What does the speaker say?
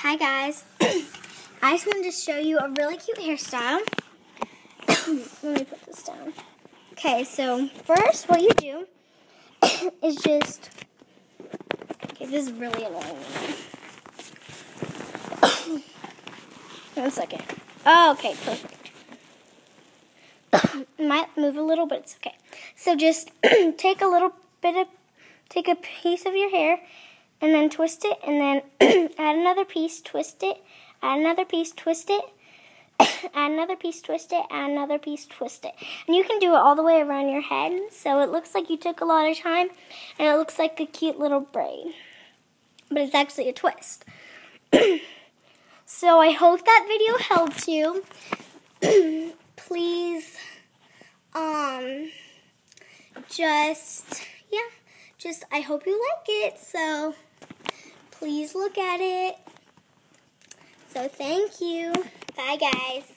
Hi guys, I just wanted to show you a really cute hairstyle. Let me put this down. Okay, so first what you do is just, okay, this is really annoying. 1 second. Oh, okay, perfect. Might move a little, but it's okay. So just take a piece of your hair and then twist it, and then add another piece, twist it, add another piece, twist it, add another piece, twist it, add another piece, twist it. And you can do it all the way around your head, so it looks like you took a lot of time, and it looks like a cute little braid. But it's actually a twist. So I hope that video helped you. Please, I hope you like it, so please look at it. So thank you. Bye, guys.